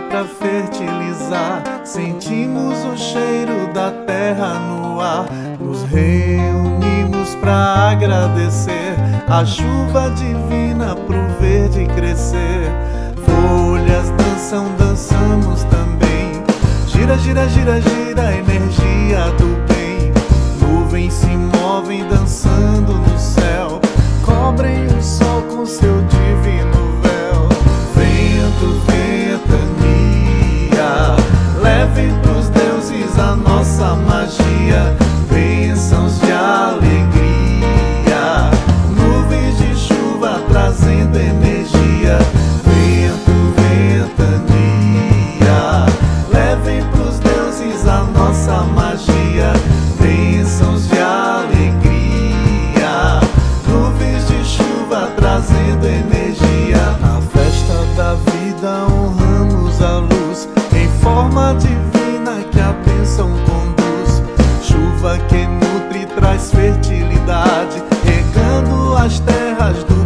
pra fertilizar. Sentimos o cheiro da terra no ar. Nos reunimos pra agradecer a chuva divina pro verde crescer. Folhas dançam, dançamos também. Gira, gira, gira, gira a energia do bem. Nuvens se movem dançando no céu, cobrem o sol com seu divino véu. Vento, ventania, levem pros deuses a nossa magia. Bênçãos de alegria, nuvens de chuva trazendo energia. Vento, ventania, levem pros deuses a nossa magia. Bênçãos de alegria, nuvens de chuva trazendo energia. Na festa da vida honramos a luz em forma divina que a bênção conduz. Chuva que nutre e traz fertilidade, regando as terras do